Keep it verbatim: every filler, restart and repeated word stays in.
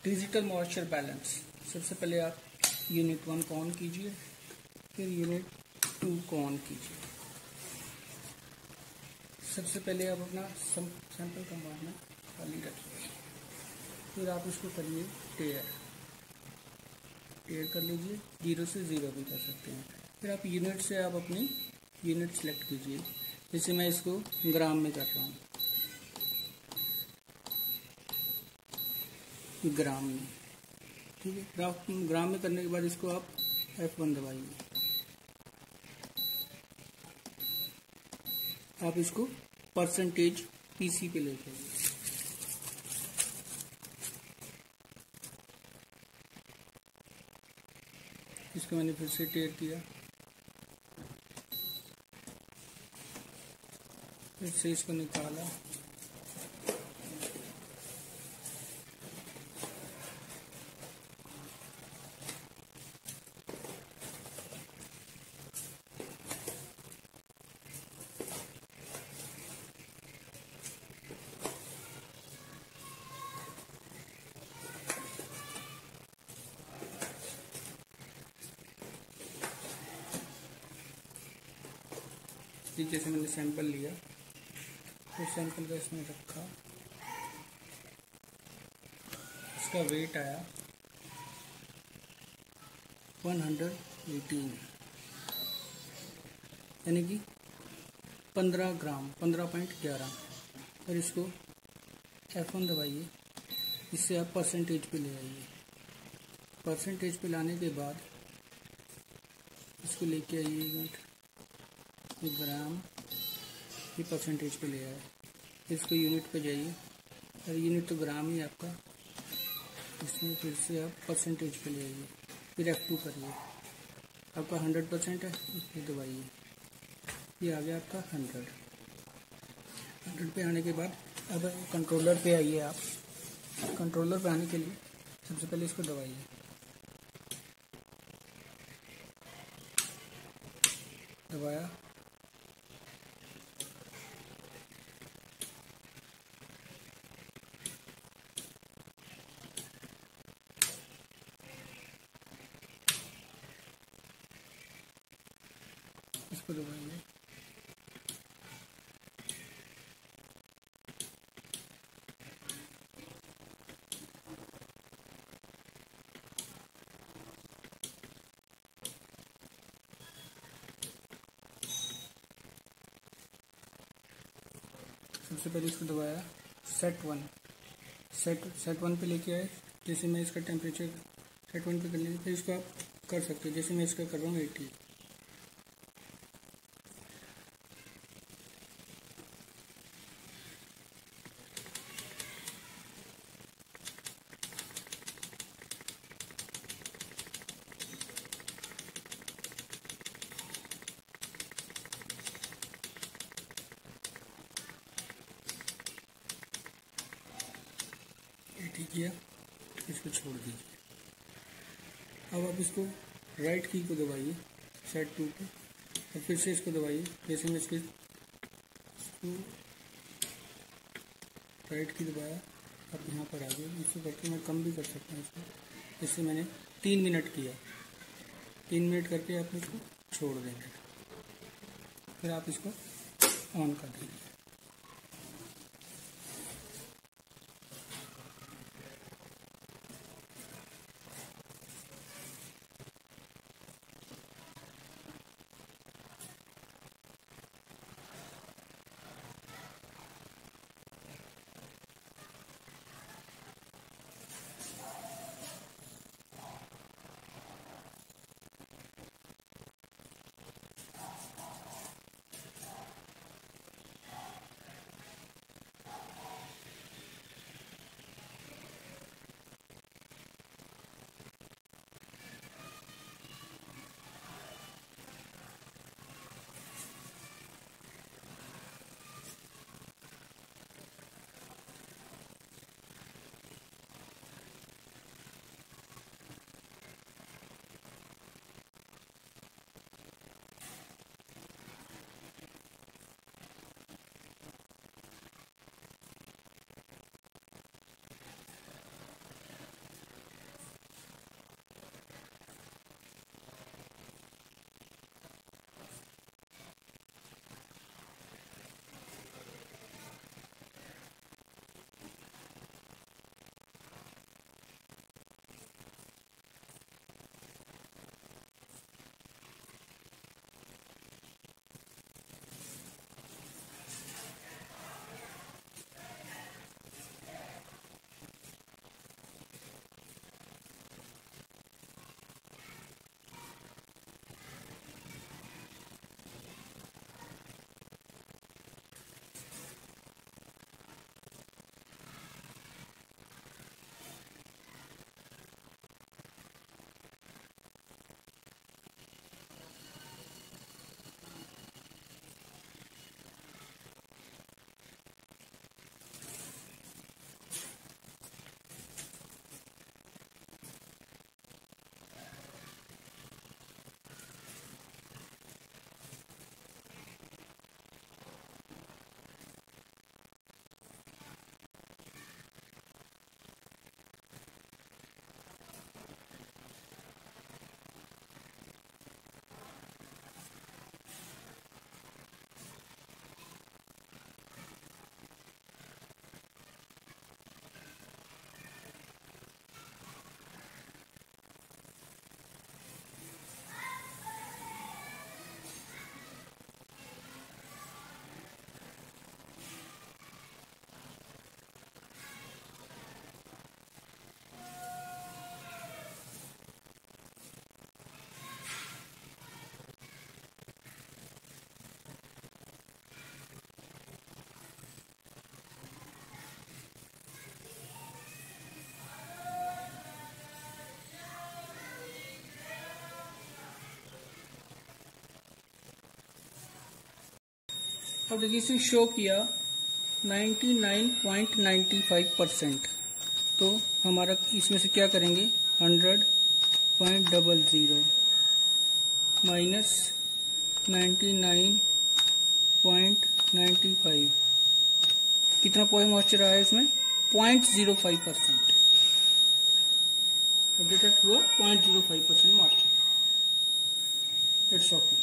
Digital moisture balance. सबसे पहले आप यूनिट वन को ऑन कीजिए, फिर यूनिट टू को ऑन कीजिए। सबसे पहले आप अपना सैंपल कंपार्टमेंट खाली रखिए, फिर आप इसको करिए टेयर टेयर कर लीजिए, जीरो से ज़ीरो भी कर सकते हैं। फिर आप यूनिट से आप अपनी यूनिट सेलेक्ट कीजिए, जैसे मैं इसको ग्राम में कर रहा हूँ, ग्राम में, ठीक है। ग्राम ग्राम में करने के बाद इसको आप एफ वन दबाइए, आप इसको परसेंटेज पीसी पे ले जाइए। इसको मैंने फिर से टेयर किया, फिर से इसको निकाला, जैसे मैंने सैंपल लिया तो सैंपल का इसमें रखा, इसका वेट आया वन हंड्रेड एटीन, यानी कि पंद्रह ग्राम, पंद्रह पॉइंट ग्यारह। और इसको एफ वन दबाइए, इससे आप परसेंटेज पे ले आइए। परसेंटेज पे लाने के बाद इसको लेके आइए यूनिट ग्राम की परसेंटेज पे ले आए, इसको यूनिट पे जाइए, और यूनिट तो ग्राम ही आपका, इसमें फिर से आप परसेंटेज पे ले आइए, फिर एफ टू करिए, आपका हंड्रेड परसेंट है, इसमें दबाइए, ये आ गया आपका हंड्रेड। हंड्रेड पे आने के बाद अब कंट्रोलर पे आइए। आप कंट्रोलर पे आने के लिए सबसे पहले इसको दबाइए, दबाया, इसको दबाइए, सबसे पहले इसको दबाया, set one set set one पे लेके आए। जैसे मैं इसका टेम्परेचर सेट वन पे कर लेंगे, फिर इसको आप कर सकते हैं, जैसे मैं इसका कर रहा हूँ एटी। एटी किया, इसको छोड़ दीजिए। अब आप इसको राइट की को दबाइए सेट टू पे, और फिर से इसको दबाइए, जैसे मैं इसके इसको राइट की दबाया, अब यहाँ पर आ गए। इसको करके मैं कम भी कर सकता हूँ इसको, जैसे मैंने तीन मिनट किया, तीन मिनट करके आप इसको छोड़ देंगे, फिर आप इसको ऑन कर दीजिए। अब देखिए इसने शो किया ninety nine point ninety five percent, तो हमारा इसमें से क्या करेंगे hundred point double zero minus ninety nine point ninety five, कितना पॉइंट मॉइस्चर आया इसमें point zero five percent. Detect हुआ point zero five percent moisture. It's okay.